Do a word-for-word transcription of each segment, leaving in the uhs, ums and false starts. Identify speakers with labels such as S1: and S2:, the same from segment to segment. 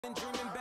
S1: Et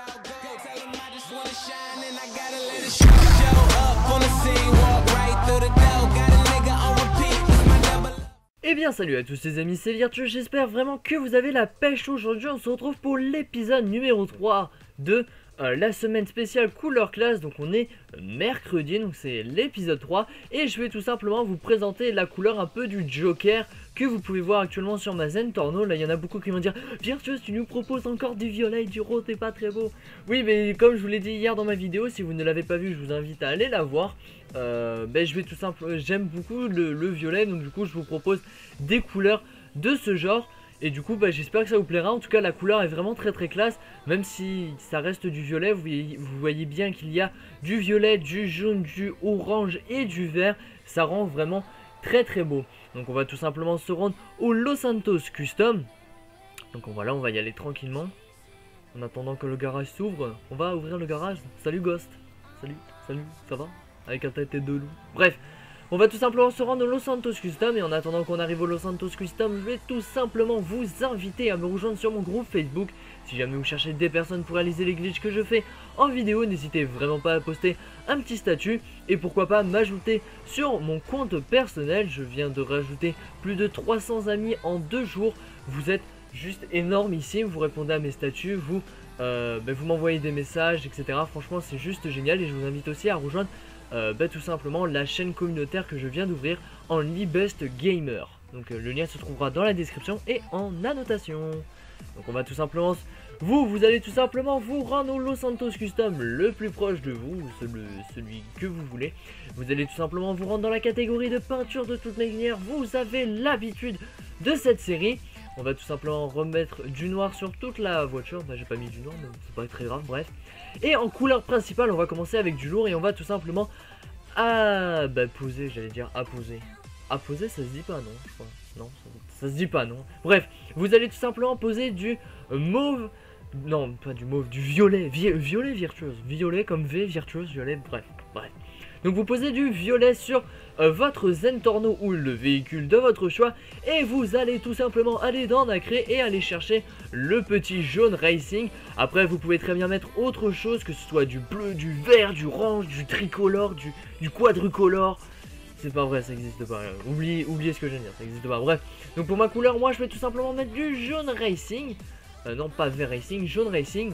S1: bien salut à tous les amis, c'est Virtueux, j'espère vraiment que vous avez la pêche. Aujourd'hui on se retrouve pour l'épisode numéro trois de euh, la semaine spéciale couleur classe. Donc on est mercredi, donc c'est l'épisode trois. Et je vais tout simplement vous présenter la couleur un peu du Joker que vous pouvez voir actuellement sur ma Zentorno. Là il y en a beaucoup qui vont dire Virtueux, tu nous proposes encore du violet et du rose, c'est pas très beau. Oui, mais comme je vous l'ai dit hier dans ma vidéo, si vous ne l'avez pas vu, je vous invite à aller la voir. Euh, ben je vais tout simplement, j'aime beaucoup le, le violet, donc du coup je vous propose des couleurs de ce genre. Et du coup ben, j'espère que ça vous plaira. En tout cas la couleur est vraiment très très classe. Même si ça reste du violet, vous voyez, vous voyez bien qu'il y a du violet, du jaune, du orange et du vert. Ça rend vraiment très très beau. Donc on va tout simplement se rendre au Los Santos Custom. Donc on va là, on va y aller tranquillement. En attendant que le garage s'ouvre, on va ouvrir le garage. Salut Ghost. Salut, salut, ça va? Avec un tête de loup. Bref, on va tout simplement se rendre au Los Santos Custom. Et en attendant qu'on arrive au Los Santos Custom, je vais tout simplement vous inviter à me rejoindre sur mon groupe Facebook. Si jamais vous cherchez des personnes pour réaliser les glitches que je fais en vidéo, n'hésitez vraiment pas à poster un petit statut. Et pourquoi pas m'ajouter sur mon compte personnel. Je viens de rajouter plus de trois cents amis en deux jours. Vous êtes juste énorme ici, vous répondez à mes statuts, vous, euh, bah, vous m'envoyez des messages, et cetera. Franchement c'est juste génial. Et je vous invite aussi à rejoindre Euh, bah, tout simplement la chaîne communautaire que je viens d'ouvrir en Libest Gamer. Donc euh, le lien se trouvera dans la description et en annotation. Donc on va tout simplement, vous, vous allez tout simplement vous rendre au Los Santos Custom le plus proche de vous, celui, celui que vous voulez. Vous allez tout simplement vous rendre dans la catégorie de peinture de toute manière. Vous avez l'habitude de cette série. On va tout simplement remettre du noir sur toute la voiture. Bah, j'ai pas mis du noir, mais c'est pas très grave, bref. Et en couleur principale, on va commencer avec du lourd et on va tout simplement à bah, poser, j'allais dire apposer. Apposer, ça se dit pas, non, je crois. Non, ça, ça se dit pas, non. Bref, vous allez tout simplement poser du mauve. Non, pas du mauve, du violet. Vi violet virtueuse. Violet comme V, virtueuse, violet, bref, bref. Donc vous posez du violet sur euh, votre Zentorno ou le véhicule de votre choix. Et vous allez tout simplement aller dans Nacré et aller chercher le petit jaune racing. Après vous pouvez très bien mettre autre chose, que ce soit du bleu, du vert, du orange, du tricolore, du, du quadricolore. C'est pas vrai, ça existe pas. Oubliez, oubliez ce que je viens de dire, ça existe pas. Bref, donc pour ma couleur, moi je vais tout simplement mettre du jaune racing. Euh, non pas vert racing, jaune racing.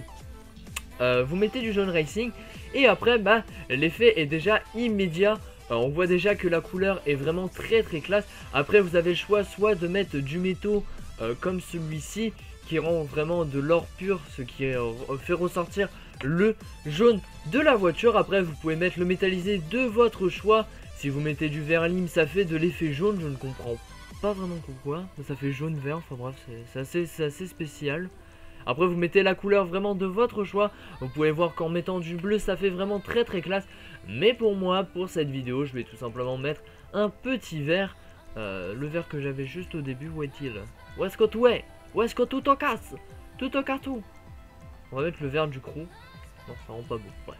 S1: Euh, vous mettez du jaune racing et après bah l'effet est déjà immédiat. Alors, on voit déjà que la couleur est vraiment très très classe. Après vous avez le choix soit de mettre du métaux euh, comme celui-ci qui rend vraiment de l'or pur, ce qui euh, fait ressortir le jaune de la voiture. Après vous pouvez mettre le métallisé de votre choix. Si vous mettez du vert lime, ça fait de l'effet jaune. Je ne comprends pas vraiment pourquoi, mais ça fait jaune vert. Enfin bref, c'est assez, assez spécial. Après vous mettez la couleur vraiment de votre choix. Vous pouvez voir qu'en mettant du bleu ça fait vraiment très très classe. Mais pour moi, pour cette vidéo, je vais tout simplement mettre un petit vert. euh, Le vert que j'avais juste au début, où est-il? Où est-ce que tout est? Où est-ce que tout te casse? Tout te casse tout. On va mettre le vert du crew. Non, ça rend pas beau, ouais.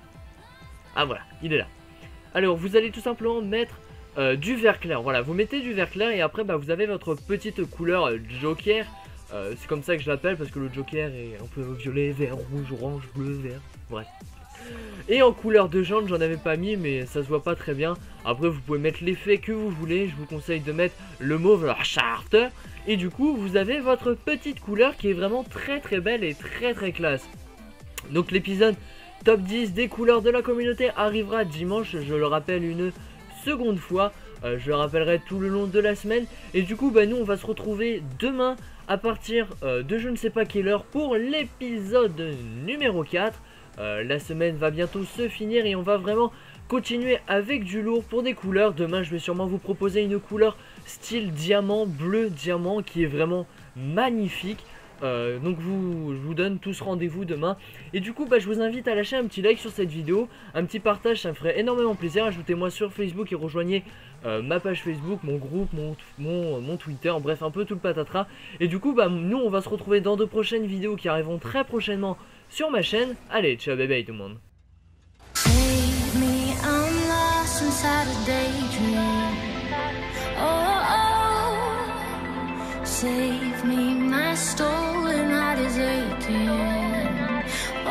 S1: Ah voilà, il est là. Alors vous allez tout simplement mettre euh, du vert clair. Voilà, vous mettez du vert clair et après bah, vous avez votre petite couleur euh, Joker. Euh, c'est comme ça que je l'appelle parce que le Joker est un peu violet, vert, rouge, orange, bleu, vert, bref. Et en couleur de jaune, j'en avais pas mis mais ça se voit pas très bien. Après vous pouvez mettre l'effet que vous voulez. Je vous conseille de mettre le mauve, la charte. Et du coup vous avez votre petite couleur qui est vraiment très très belle et très très classe. Donc l'épisode top dix des couleurs de la communauté arrivera dimanche, je le rappelle une seconde fois. Euh, je le rappellerai tout le long de la semaine. Et du coup bah, nous on va se retrouver demain à partir euh, de je ne sais pas quelle heure pour l'épisode numéro quatre. euh, La semaine va bientôt se finir et on va vraiment continuer avec du lourd pour des couleurs. Demain je vais sûrement vous proposer une couleur style diamant, bleu diamant qui est vraiment magnifique. Euh, donc vous, je vous donne tous rendez-vous demain. Et du coup bah, je vous invite à lâcher un petit like sur cette vidéo, un petit partage, ça me ferait énormément plaisir. Ajoutez-moi sur Facebook et rejoignez euh, ma page Facebook, mon groupe, mon, mon, mon Twitter, bref un peu tout le patatras. Et du coup bah, nous on va se retrouver dans de prochaines vidéos qui arriveront très prochainement sur ma chaîne. Allez, ciao bye bye tout le monde. Save me, my stolen heart is aching.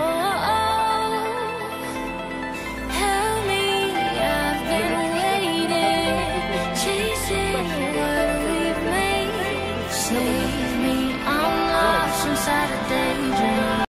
S2: Leave me, I'm lost inside a